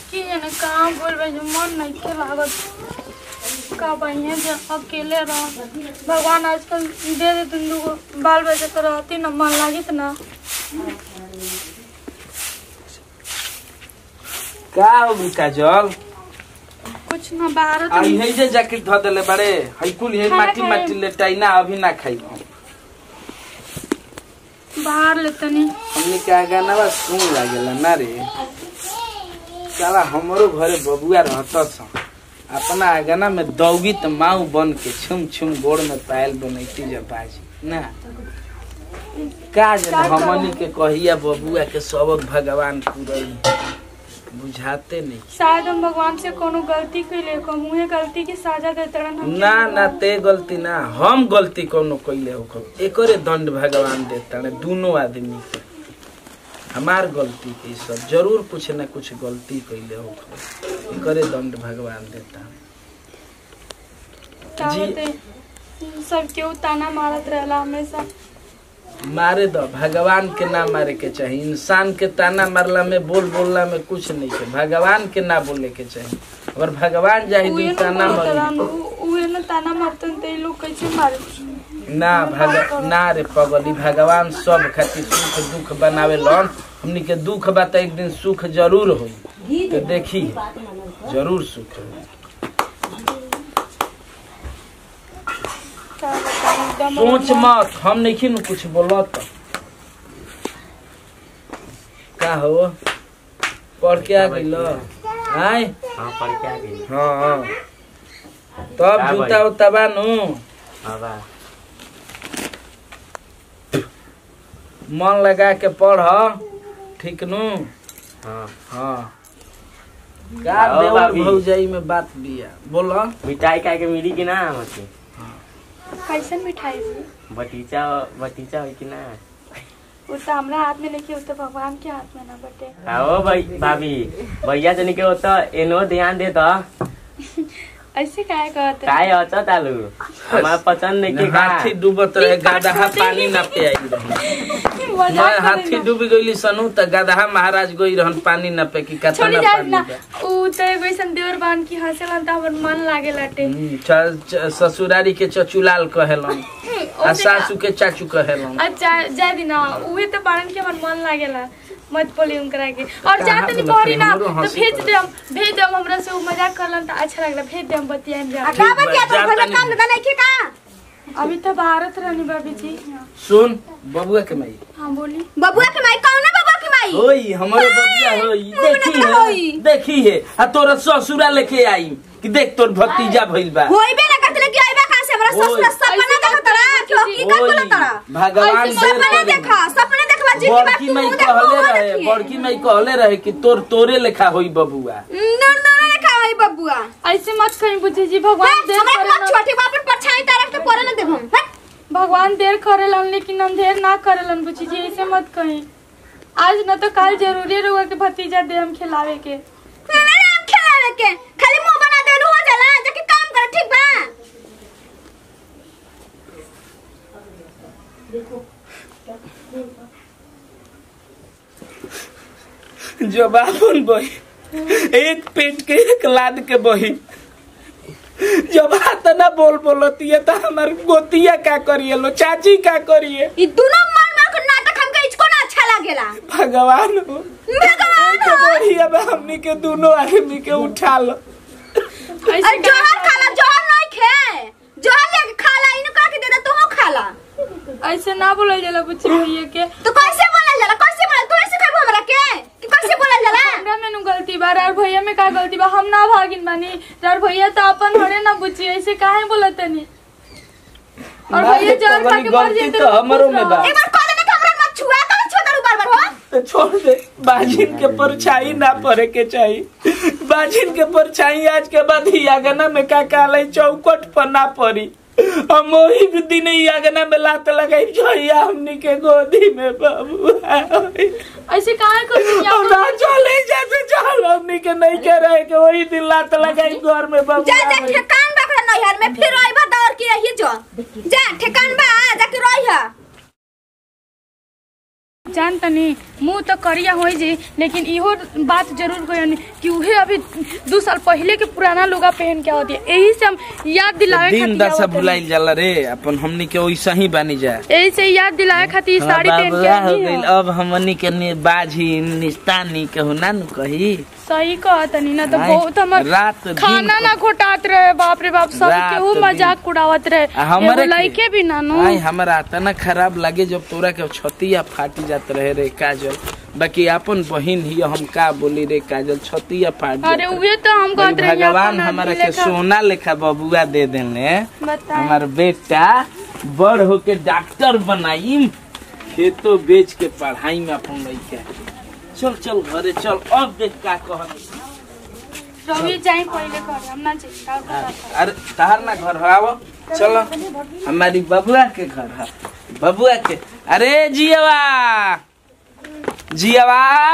कि न कहाँ बोलबे जो मन नहीं के लागत का बहिए जो अकेले रह भगवान आजकल दे दे तुम लोग बाल बच्चा तो रहती न मन लागित ना का हो काजल कुछ ना बाहर तो आई है जे जैकेट ध देले बड़े हई कुल हे माटी माटी लेटाई ना अभी ना खाई बाहर ले तनी हमने क्या गाना बा सुन लागेला ना रे साला हमरो घरे बबुआ रहता छ अपना गाना में दौगी त माऊ बन के छुम छुम गोड़ में पायल बनैती जब बाजी ना का जब हमनी के कहिया बबुआ के सबक भगवान पूरई बुझाते नहीं शायद हम भगवान से कोनो गलती कइले को मुहे गलती की सजा दे तरन हम ना ना ते गलती ना हम गलती कोनो कइले हो एकरे दंड भगवान देता ने दोनों आदमी के हमार गलती के सब जरूर कुछ ना कुछ गलती कइले हो एकरे दंड भगवान देता जी सब क्यों ताना मारत रहला हमेशा मारे दो भगवान के ना मारे के चाहिए इंसान के ताना मारला में बोलला में कुछ नहीं है भगवान के ना बोले के चाहिए अगर भगवान जाहि दिन ताना उहे न ताना मारतन ते लोग कैसे मारे ना रे पगली भगवान सब खातिर सुख दुख बनावे लन हमनी के दुख बा त एक दिन सुख जरूर होई तो देखी जरूर सुख होई सोच मत हम नहीं न कुछ बोलत का हो पढ़ के आ गइल आय हां पढ़ के आ गइल हां तब जूता उता बानू हां बा मन लगा के पढ़ ठीक नु हां हां का देवर भौजाई में बात बिया बोला मिठाई खाए के मिली कि ना हमके कैसन मिठाई बटीचा होई कि ना वो तो हमरा हाथ में नहीं होता भगवान के हाथ में ना बटे आओ भाई भाभी भैया जनी के होता एनो ध्यान दे त ऐसे काहे कहते काय होता तालू हमारा पसंद नहीं के हाथी डूबत रहे गदहा पानी ना पे आई रहे मैं हाथी डूब गइली सनु त गदहा महाराज गई रहन पानी ना पे की कतना पानी ना उ त वैसन देवर बान की हंसेलन त हमर मन लागे लाटे ससुरारी के चचुलाल कहेलन आ सासू के चाचू कहेलन अच्छा जा दिना उहे त बारन के हमर मन लागेला मत बोली उनकरा के और जाते नहीं पढ़ी ना तो भेज दे हमरा से मजाक करलन त अच्छा लागला भेज दे हम बतियान जा का बतिया तो घर में काम धंधा नहीं के का अभी तो भारत रहनी भाभी जी सुन बबुआ के माई हां बोली बबुआ के माई कौन है बबुआ के माई होई हमरो बबुआ होई देखी है आ तोरा ससुरा लेके आई कि देख तोर भतीजा भइल बा होइबे ना करतले कि आइबा कहां से हमरा ससुरा सपना देखतरा क्यों की का बोलतरा भगवान सपना देखा सपना देखला जी बड़की माई कहले रहे कि तोरे लेखा होई बबुआ न लेखा होई बबुआ ऐसे मत कहीं बुझी जी भगवान देर हमरा मत छोटी बाप पर परछाई तरफ के करे न देब हम भगवान देर करेलन लेकिन हम देर ना करेलन बुझी जी ऐसे मत कहीं आज न तो काल जरूरी रहुआ के भतीजा दे हम खिलावे के खाली मुंह बना देलु हो जाला जाके काम कर ठीक बा जो बाबन बही एक पेट के एक लाद के बही जब हाथ ना बोलती है तो हमार गोतिया का करिए लो चाची का करिए ई दोनों मार नाटक हमके इसको ना अच्छा लागेला भगवान हो बढ़िया बा हमनी के दोनों आदमी के उठा लो जोहर खाला जोहर नहीं खे जोहर लेके खाला इनु का के दे दे तू खाला ऐसे ना बोलल जाला बुच्ची भैया के तो कैसे बोलल जाला कैसे बोलल तू ऐसे कहबो हमरा के कि कैसे बोलल जाला हमरा में नु गलती बा और भैया में का गलती बा हम ना भागिन बानी और भैया तो अपन हरे ना बुच्ची ऐसे काहे बोलतनी और भैया जान खा के मर जेते तो हमरो में बा एक बार कह दे कि हमरा मत छुआ का छोड़ बार बार तो छोड़ दे बाजिन के परछाई ना पड़े के चाहिए बाजिन के परछाई आज के बाद ही आगना में का काले चौकट पर ना पड़ी हम वही दिन ही आगना में लात लगाई जोया हमनी के गोदी में बाबू ऐसे काहे करती हम ना चले जाते चल हमनी के नहीं के रहे के वही दिन लात लगाई घर में बाबू जा जा ठेकान बकरा नैहर में फिर रोइबा दौड़ के रही जो जा ठेकान बा जाके रोइहा जान तनी मुँह तो करिया हो जी, लेकिन इहो बात जरूर कहनी कि उहे अभी 2 साल पहले के पुराना लुगा पहन के होती है। यही से हम याद दिलावे दिन दशा भुलाइल जाला रे, अपन हमनी के वैसा ही बानी जाए। यही से याद दिलावे खातिर साड़ी पहन के हो गइल। अब हमनी के बाजी निस्तानी कहू ना नु कही। सही कहतनी ना, तो बहुत हमर रात खाना ना घोटात रहे, बाप रे बाप, सब केहू मजाक उड़ावत रहे, एगो लइके भी ना नु। हमरा तना खराब लागे जब तोरा के छतिया फाटी जात रहे रे काजल। बाकी अपन बहिन ही हम का बोली रे काजल, छतिया फाट। अरे उहे तो हम कहत रहे भगवान हमारा के सोना लेखा बबुआ दे देने। हमार बेटा बड़ होके डॉक्टर बनाई, खेतो बेच के पढ़ाई में अपन लइका। चल चल घरे चल, अब देख का कहत। रवि जाई पहले घर, हम ना चिंता करत। अरे तार ना घर आओ, चलो हमारी बबुआ के घर है, बबुआ के। अरे जियावा जियावा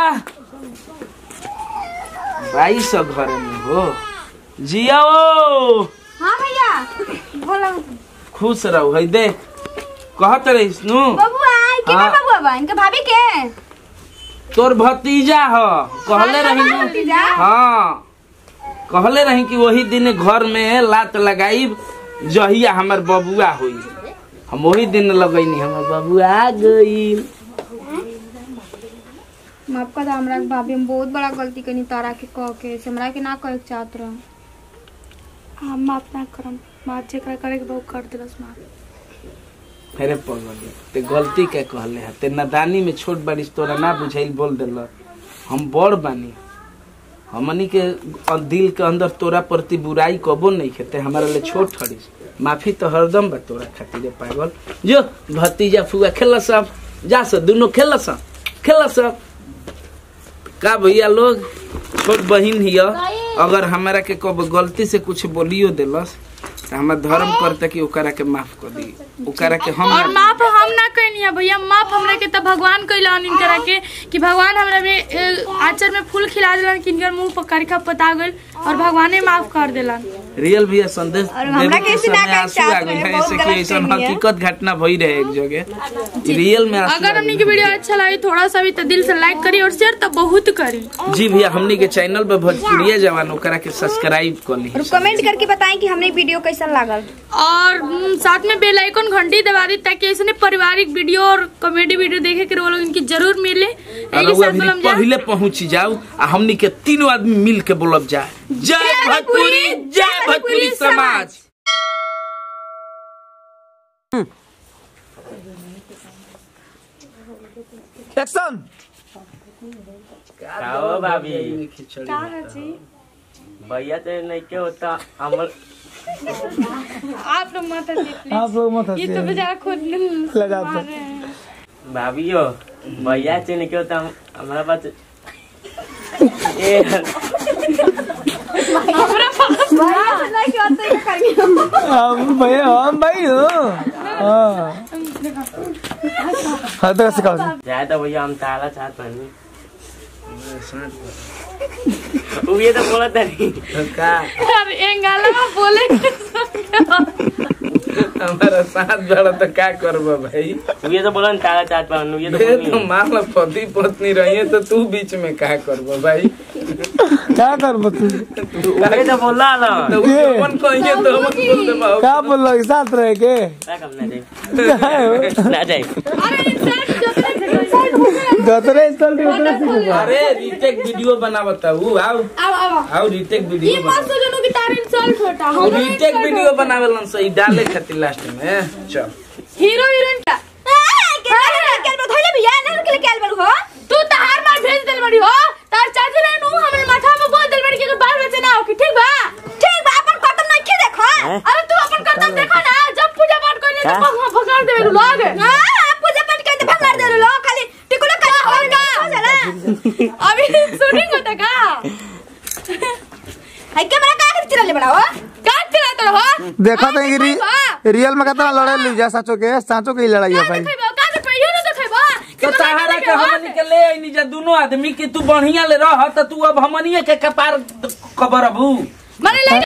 भाई सब घर में हो, जियाओ। हां भैया बोला। खुश रहो है, देख कहत रहीस नु बबुआ के हाँ। बबुआ बा इनके भाभी के तोर भतीजा हो, कहले रही भतीजा? हाँ कहले रही कि वही दिन घर में लात लगाई जहिया हमर बबुआ हुई। हम वही दिन लगैनी, हमर बबुआ आ गई। माफ कर हमरा के भाभी, हम बहुत बड़ा गलती कनी तारा के कह के, हमरा के ना कहे के चाहत रह। हम माफ ना करम, माफ जेकरा करे के बहुत कर देलस माफ। अरे पगली ते गलती के कहले है, ते नादानी में छोट बारिश तोरा ना बुझाइल बोल देल। हम बड़ बानी, हमनी के दिल के अंदर तोरा प्रति बुराई कबो नहीं खेते, हमारा ले छोट हड़ीस। माफी तो हरदम बा तोरा खातिर पागल। जो भतीजा फुआ खेल सब, जा सब दोनों खेल सब का भैया लोग। छोट बहिन ही अगर हमारा के कब गलती से कुछ बोलियो देलस तो हमार धर्म करता कि ओकरा के माफ कर दी, ओकरा के हम और माफ हम ना कहनी है भैया, माफ हमरा के तो भगवान कइलन इनकरा के कि भगवान हमरा में आचर में फूल खिला देलन कि इनकर मुंह पर करखा पता गइल और भगवाने माफ कर देलन। रियल भैया संदेश देवे के समय आंसू आ गइल है, ऐसे कि ऐसा हकीकत घटना भई रहे एक जगह रियल में। अगर हमनी के वीडियो अच्छा लगी थोड़ा सा भी तो दिल से लाइक करी और शेयर तो बहुत करी। जी भैया हमनी के चैनल पे भोजपुरिया जवान ओकरा के सब्सक्राइब कर ली और कमेंट करके बताएं कि हमने वीडियो कैसा लागल, और साथ में बेल आइकन घंटी दबा दी ताकि ऐसे पारिवारिक वीडियो और कॉमेडी वीडियो देखे के वो लोग इनकी जरूर मिले। पहले पहुँच जाओ आ हमनी के तीनों आदमी मिल के बोलब जाए जय भोजपुरी, जय भोजपुरी समाज। एक्शन। आओ भाभी, भैया तो नहीं क्या होता हमर। आप लोग मत आप लोग मत ये तो बेचारा खुद लगाते भाभी हो, भैया से नहीं क्या होता हमारा पास भैया हम भाई हो। हाँ तो सिखाओ ज्यादा भैया हम ताला चाहते हैं। ये तो बोला था नहीं यार एंगाला बोले हमारा साथ जड़ा तो क्या करबो भाई। ये तो बोला ताला चाहत पाऊँ, ये तो मान लो पति पत्नी रही तो तू बीच में क्या करबो भाई, क्या करबो तू? ये तो बोला ना तो अपन कहिए तो हम बोल देबो क्या बोल रहा साथ रह के क्या करना चाहिए ना चाहिए। दोतरे इंस्टॉल अरे रीटेक वीडियो बनावता हूँ। आओ रीटेक वीडियो रीटेक वीडियो बनावेलन सही डाले खातिर लास्ट में। चल हीरो हीरोइन क्या तू तहार मार भेज देल बड़ी हो, तार चाची ले नु हमरे माथा में बोल देल बड़ी कि बाल बच्चे ना हो कि ठीक बा अपन कर्तव्य नहीं के देखो। अरे तू अपन कर्तव्य देखो ना, जब पूजा पाठ करले तो भगाड़ देवे लोग। हां पूजा पाठ करते भगाड़ देवे लोग, खाली टिकुला का हो चला अभी शूटिंग होता का है के बड़ा का चिरा ले बड़ा हो का चिरा तो हो। देखा तो रियल में कितना लड़ाई ली जा, साचो के लड़ाई है भाई। तो सहारा के हमनी के ले आइनी जा दोनों आदमी के तू बढ़िया ले रह, तो तू अब हमनी के कपार खबर अबू माने